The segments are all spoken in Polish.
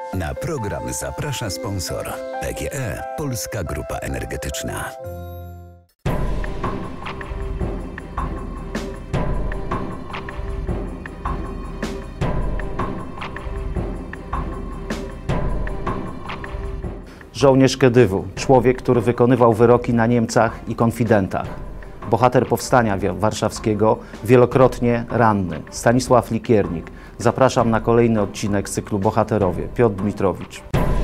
Na program zaprasza sponsor PGE Polska Grupa Energetyczna. Żołnierz Kedywu, człowiek, który wykonywał wyroki na Niemcach i konfidentach. Bohater powstania warszawskiego, wielokrotnie ranny, Stanisław Likiernik. Zapraszam na kolejny odcinek z cyklu Bohaterowie. Piotr Dmitrowicz.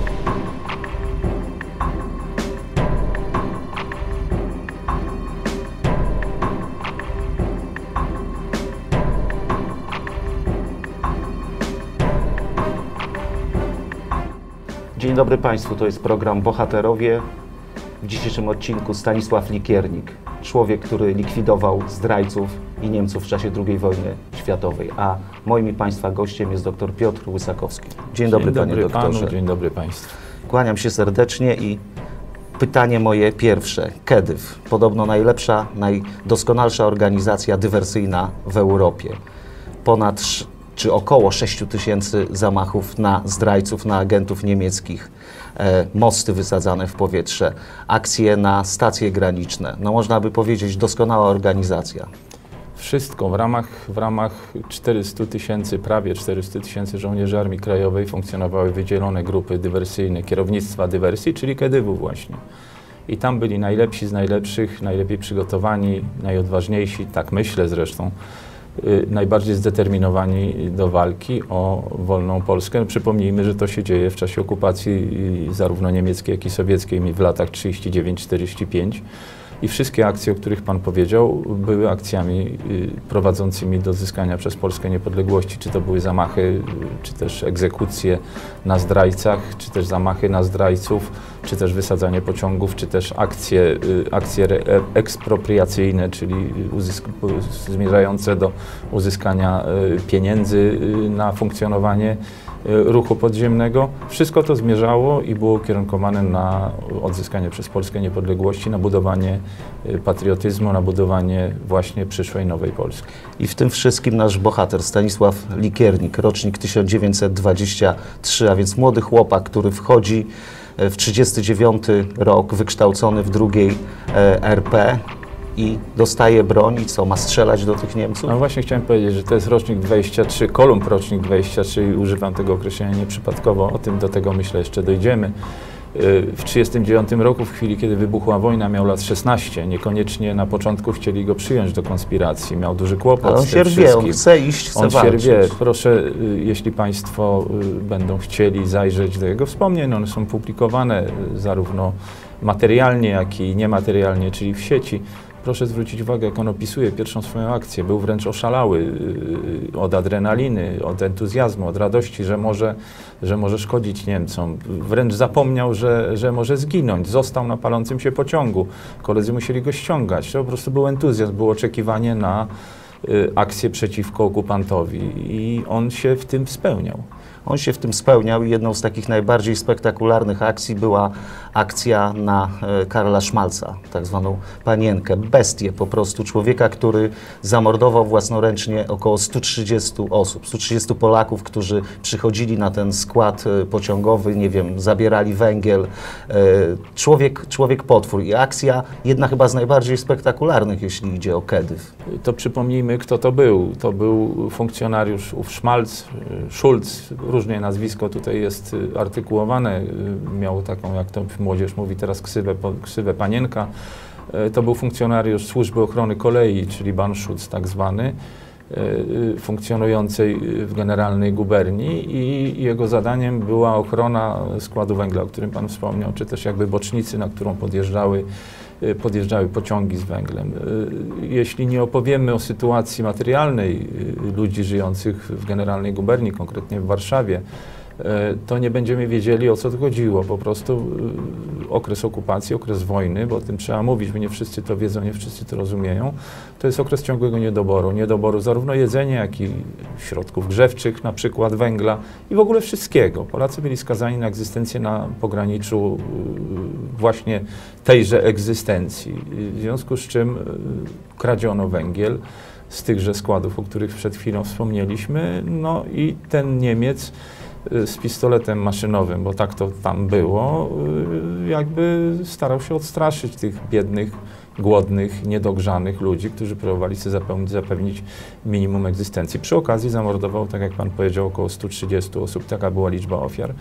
Dzień dobry Państwu, to jest program Bohaterowie. W dzisiejszym odcinku Stanisław Likiernik, człowiek, który likwidował zdrajców i Niemców w czasie II wojny światowej. A moim i Państwa gościem jest dr Piotr Łysakowski. Dzień dobry panie doktorze. Dzień dobry Państwu. Kłaniam się serdecznie i pytanie moje pierwsze. Kedyw, podobno najlepsza, najdoskonalsza organizacja dywersyjna w Europie. Czy około 6 000 zamachów na zdrajców, na agentów niemieckich, mosty wysadzane w powietrze, akcje na stacje graniczne. No można by powiedzieć doskonała organizacja. Wszystko w ramach 400 000, prawie 400 000 żołnierzy Armii Krajowej funkcjonowały wydzielone grupy dywersyjne, kierownictwa dywersji, czyli Kedywu właśnie. I tam byli najlepsi z najlepszych, najlepiej przygotowani, najodważniejsi, tak myślę zresztą, najbardziej zdeterminowani do walki o wolną Polskę. Przypomnijmy, że to się dzieje w czasie okupacji zarówno niemieckiej, jak i sowieckiej w latach 39-45. I wszystkie akcje, o których Pan powiedział, były akcjami prowadzącymi do zyskania przez Polskę niepodległości. Czy to były zamachy, czy też egzekucje na zdrajcach, czy też zamachy na zdrajców, czy też wysadzanie pociągów, czy też akcje ekspropriacyjne, czyli zmierzające do uzyskania pieniędzy na funkcjonowanie ruchu podziemnego. Wszystko to zmierzało i było ukierunkowane na odzyskanie przez Polskę niepodległości, na budowanie patriotyzmu, na budowanie właśnie przyszłej nowej Polski. I w tym wszystkim nasz bohater Stanisław Likiernik, rocznik 1923, a więc młody chłopak, który wchodzi w 1939 rok, wykształcony w II RP i dostaje broń i co, ma strzelać do tych Niemców? No właśnie chciałem powiedzieć, że to jest rocznik 23, Kolumb rocznik 23 i używam tego określenia nieprzypadkowo, do tego myślę jeszcze dojdziemy. W 1939 roku, w chwili kiedy wybuchła wojna, miał lat 16. Niekoniecznie na początku chcieli go przyjąć do konspiracji. Miał duży kłopot. Ale on się rwie, on chce iść, chce walczyć. On się rwie. Proszę, jeśli Państwo będą chcieli zajrzeć do jego wspomnień, one są publikowane zarówno materialnie, jak i niematerialnie, czyli w sieci. Proszę zwrócić uwagę, jak on opisuje pierwszą swoją akcję. Był wręcz oszalały od adrenaliny, od entuzjazmu, od radości, że może szkodzić Niemcom. Wręcz zapomniał, że może zginąć. Został na palącym się pociągu. Koledzy musieli go ściągać. To po prostu był entuzjazm, było oczekiwanie na akcję przeciwko okupantowi i on się w tym spełniał. On się w tym spełniał i jedną z takich najbardziej spektakularnych akcji była akcja na Karla Szmalca, tak zwaną panienkę, bestię po prostu, człowieka, który zamordował własnoręcznie około 130 osób, 130 Polaków, którzy przychodzili na ten skład pociągowy, nie wiem, zabierali węgiel. Człowiek potwór i akcja jedna chyba z najbardziej spektakularnych, jeśli idzie o Kedyw. To przypomnijmy, kto to był. To był funkcjonariusz ów Schulz, różnie nazwisko tutaj jest artykułowane, miał taką, jak to młodzież mówi teraz, ksywę panienka. To był funkcjonariusz Służby Ochrony Kolei, czyli Banschutz tak zwany, funkcjonującej w Generalnej Guberni i jego zadaniem była ochrona składu węgla, o którym Pan wspomniał, czy też jakby bocznicy, na którą podjeżdżały pociągi z węglem. Jeśli nie opowiemy o sytuacji materialnej ludzi żyjących w Generalnej Guberni, konkretnie w Warszawie, to nie będziemy wiedzieli, o co tu chodziło. Po prostu okres okupacji, okres wojny, bo o tym trzeba mówić, bo nie wszyscy to wiedzą, nie wszyscy to rozumieją, to jest okres ciągłego niedoboru zarówno jedzenia, jak i środków grzewczych, na przykład węgla i w ogóle wszystkiego. Polacy byli skazani na egzystencję na pograniczu właśnie tejże egzystencji, w związku z czym kradziono węgiel z tychże składów, o których przed chwilą wspomnieliśmy, no i ten Niemiec z pistoletem maszynowym, bo tak to tam było, jakby starał się odstraszyć tych biednych, głodnych, niedogrzanych ludzi, którzy próbowali sobie zapewnić minimum egzystencji. Przy okazji zamordował, tak jak pan powiedział, około 130 osób, taka była liczba ofiar.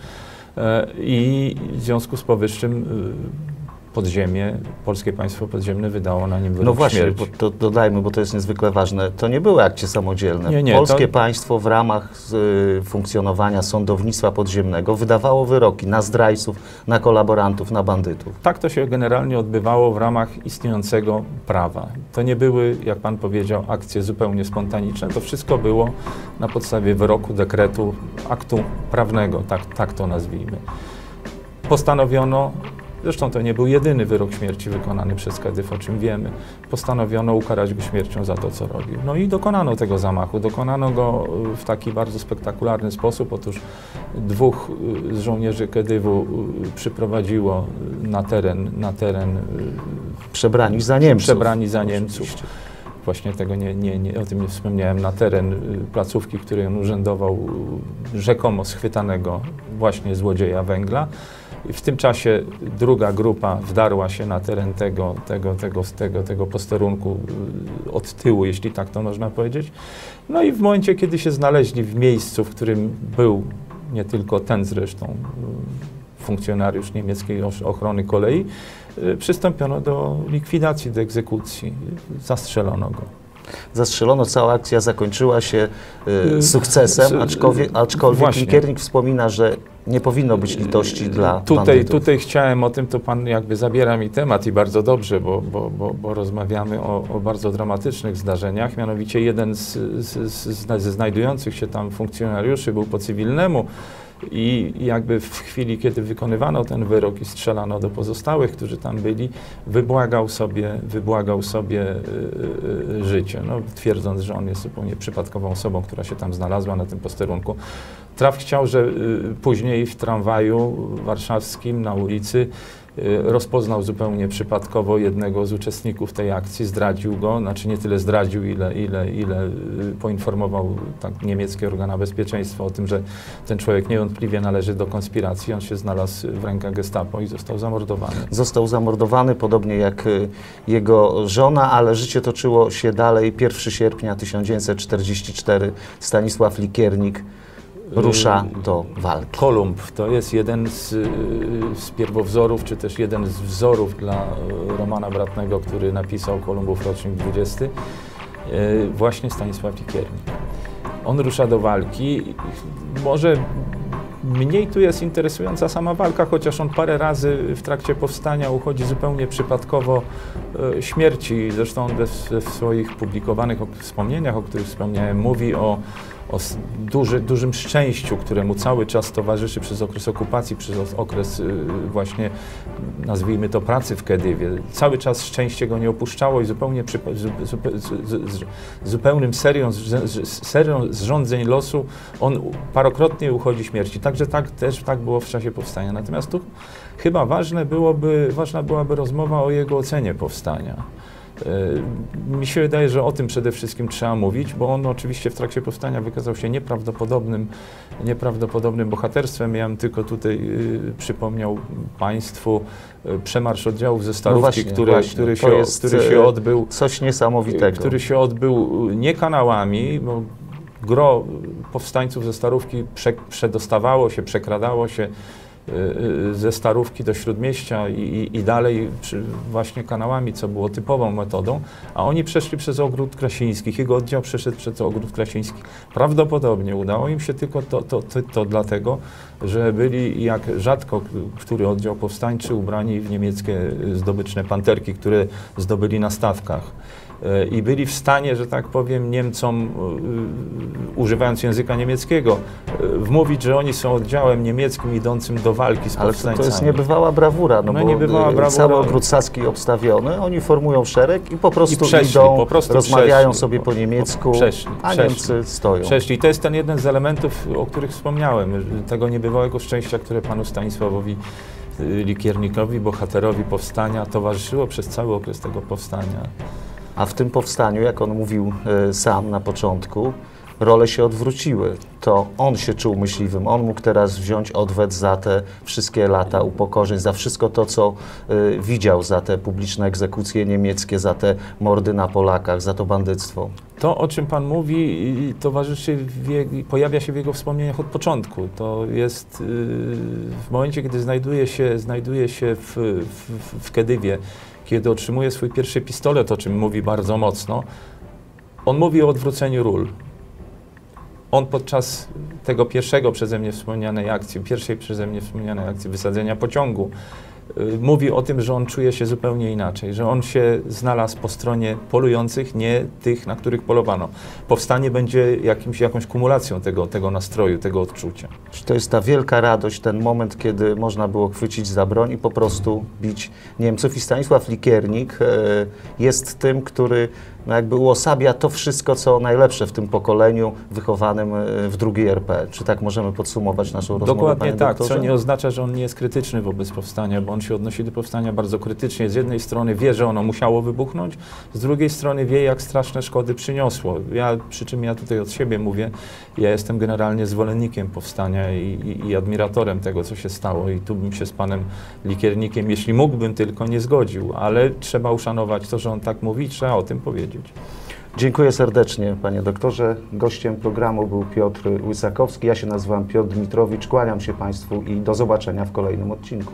I w związku z powyższym podziemie, polskie państwo podziemne wydało na nim wyrok No właśnie, śmierci. bo to dodajmy, bo to jest niezwykle ważne. To nie były akcje samodzielne. Nie, Polskie państwo w ramach funkcjonowania sądownictwa podziemnego wydawało wyroki na zdrajców, na kolaborantów, na bandytów. Tak to się generalnie odbywało w ramach istniejącego prawa. To nie były, jak pan powiedział, akcje zupełnie spontaniczne. To wszystko było na podstawie wyroku, dekretu, aktu prawnego, tak to nazwijmy. Postanowiono, zresztą to nie był jedyny wyrok śmierci wykonany przez Kedyw, o czym wiemy. Postanowiono ukarać go śmiercią za to, co robił. No i dokonano tego zamachu. Dokonano go w taki bardzo spektakularny sposób. Otóż 2 z żołnierzy Kedywu przyprowadziło na teren Przebrani za Niemców. Przebrani za Niemców. Właśnie tego o tym nie wspomniałem, na teren placówki, w której on urzędował, rzekomo schwytanego właśnie złodzieja węgla. I w tym czasie druga grupa wdarła się na teren tego posterunku od tyłu, jeśli tak to można powiedzieć. No i w momencie, kiedy się znaleźli w miejscu, w którym był nie tylko ten zresztą funkcjonariusz niemieckiej ochrony kolei, przystąpiono do likwidacji, do egzekucji. Zastrzelono go. Zastrzelono, cała akcja zakończyła się sukcesem, aczkolwiek Likiernik wspomina, że nie powinno być litości dla bandytów. Tutaj chciałem o tym, to pan jakby zabiera mi temat i bardzo dobrze, bo rozmawiamy o bardzo dramatycznych zdarzeniach. Mianowicie jeden ze znajdujących się tam funkcjonariuszy był po cywilnemu i jakby w chwili, kiedy wykonywano ten wyrok i strzelano do pozostałych, którzy tam byli, wybłagał sobie życie, no, twierdząc, że on jest zupełnie przypadkową osobą, która się tam znalazła na tym posterunku. Traf chciał, że później w tramwaju warszawskim na ulicy rozpoznał zupełnie przypadkowo jednego z uczestników tej akcji, zdradził go, znaczy nie tyle zdradził, ile poinformował tak, niemieckie organa bezpieczeństwa o tym, że ten człowiek niewątpliwie należy do konspiracji. On się znalazł w rękach Gestapo i został zamordowany. Został zamordowany, podobnie jak jego żona, ale życie toczyło się dalej. 1 sierpnia 1944 Stanisław Likiernik rusza do walki. Kolumb to jest jeden z pierwowzorów, czy też jeden z wzorów dla Romana Bratnego, który napisał Kolumbów rocznik 20, właśnie Stanisław Likiernik. On rusza do walki. Może mniej tu jest interesująca sama walka, chociaż on parę razy w trakcie powstania uchodzi zupełnie przypadkowo śmierci. Zresztą w swoich publikowanych wspomnieniach, o których wspomniałem, mówi o dużym szczęściu, któremu cały czas towarzyszy przez okres okupacji, przez okres właśnie, nazwijmy to, pracy w Kedywie. Cały czas szczęście go nie opuszczało i zupełnym serią zrządzeń losu on parokrotnie uchodzi śmierci. Także tak było w czasie powstania. Natomiast tu chyba ważna byłaby rozmowa o jego ocenie powstania. Mi się wydaje, że o tym przede wszystkim trzeba mówić, bo on oczywiście w trakcie powstania wykazał się nieprawdopodobnym bohaterstwem. Ja bym tylko tutaj przypomniał państwu przemarsz oddziałów ze Starówki, który się odbył. Coś niesamowitego. Który się odbył nie kanałami, bo gro powstańców ze Starówki przekradało się ze Starówki do Śródmieścia i dalej właśnie kanałami, co było typową metodą, a oni przeszli przez Ogród Krasińskich. Jego oddział przeszedł przez Ogród Krasiński. Prawdopodobnie udało im się tylko to dlatego, że byli, jak rzadko który oddział powstańczy, ubrani w niemieckie zdobyczne panterki, które zdobyli na stawkach. I byli w stanie, że tak powiem, Niemcom, używając języka niemieckiego, wmówić, że oni są oddziałem niemieckim idącym do walki z powstańcami. Ale to jest niebywała brawura, bo niebywała brawura. Cały Ogród Saski obstawiony, oni formują szereg i po prostu idą, rozmawiają sobie po niemiecku, a Niemcy stoją. Przeszli. I to jest ten jeden z elementów, o których wspomniałem, tego niebywałego szczęścia, które panu Stanisławowi Likiernikowi, bohaterowi powstania, towarzyszyło przez cały okres tego powstania. A w tym powstaniu, jak on mówił sam na początku, role się odwróciły. To on się czuł myśliwym, on mógł teraz wziąć odwet za te wszystkie lata upokorzeń, za wszystko to, co widział, za te publiczne egzekucje niemieckie, za te mordy na Polakach, za to bandyctwo. To, o czym Pan mówi, towarzyszy, pojawia się w jego wspomnieniach od początku. To jest w momencie, kiedy znajduje się w Kedywie, kiedy otrzymuje swój pierwszy pistolet, o czym mówi bardzo mocno, on mówi o odwróceniu ról. On podczas tego pierwszej przeze mnie wspomnianej akcji wysadzenia pociągu, mówi o tym, że on czuje się zupełnie inaczej, że on się znalazł po stronie polujących, nie tych, na których polowano. Powstanie będzie jakąś kumulacją tego nastroju, tego odczucia. Czy to jest ta wielka radość, ten moment, kiedy można było chwycić za broń i po prostu bić Niemców? I Stanisław Likiernik jest tym, który jakby uosabia to wszystko, co najlepsze w tym pokoleniu wychowanym w II RP. Czy tak możemy podsumować naszą rozmowę, Dokładnie tak, doktorze? co nie oznacza, że on nie jest krytyczny wobec powstania, bo on się odnosi do powstania bardzo krytycznie. Z jednej strony wie, że ono musiało wybuchnąć, z drugiej strony wie, jak straszne szkody przyniosło. Przy czym ja tutaj od siebie mówię, ja jestem generalnie zwolennikiem powstania i admiratorem tego, co się stało, i tu bym się z panem Likiernikiem, jeśli mógłbym tylko, nie zgodził, ale trzeba uszanować to, że on tak mówi, trzeba o tym powiedzieć. Dziękuję serdecznie, panie doktorze. Gościem programu był Piotr Łysakowski. Ja się nazywam Piotr Dmitrowicz. Kłaniam się państwu i do zobaczenia w kolejnym odcinku.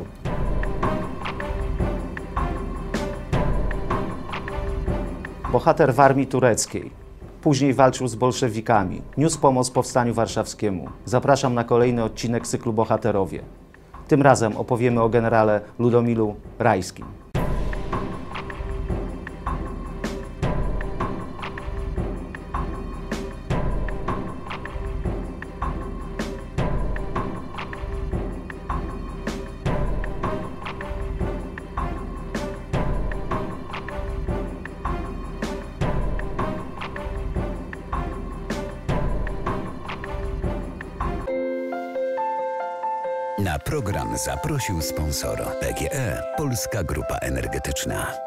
Bohater w armii tureckiej. Później walczył z bolszewikami. Niósł pomoc powstaniu warszawskiemu. Zapraszam na kolejny odcinek cyklu Bohaterowie. Tym razem opowiemy o generale Ludomilu Rajskim. Na program zaprosił sponsor PGE Polska Grupa Energetyczna.